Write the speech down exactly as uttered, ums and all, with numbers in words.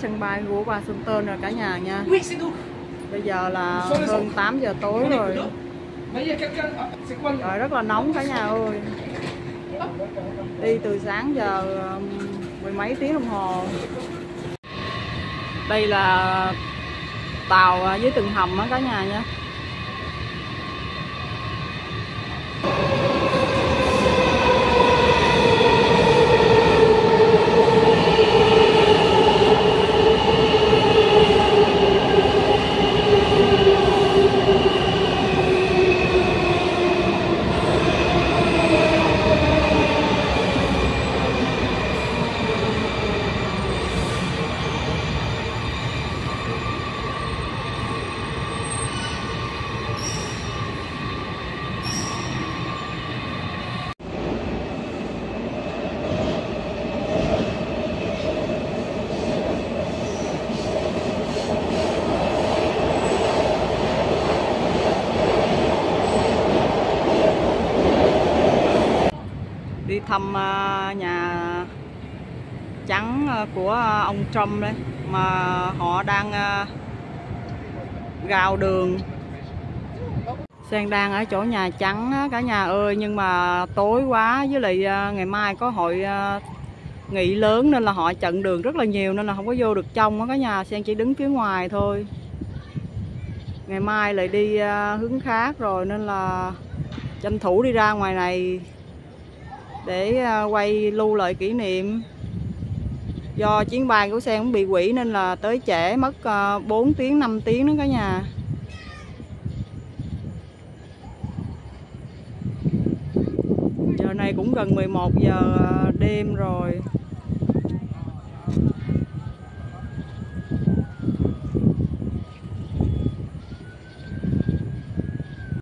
sân bay của Washington rồi cả nhà nha. Bây giờ là hơn tám giờ tối rồi. Rồi rất là nóng cả nhà ơi. Đi từ sáng giờ mười mấy tiếng đồng hồ. Đây là tàu dưới từng hầm á cả nhà nha. Đi thăm nhà trắng của ông Trump đấy, mà họ đang gào đường. Sang đang ở chỗ Nhà Trắng cả nhà ơi, nhưng mà tối quá, với lại ngày mai có hội nghị lớn nên là họ chặn đường rất là nhiều, nên là không có vô được trong á cả nhà. Sang chỉ đứng phía ngoài thôi. Ngày mai lại đi hướng khác rồi nên là tranh thủ đi ra ngoài này để quay lưu lại kỷ niệm. Do chuyến bay của Sang cũng bị hủy nên là tới trễ mất bốn tiếng năm tiếng đó cả nhà. Giờ này cũng gần mười một giờ đêm rồi.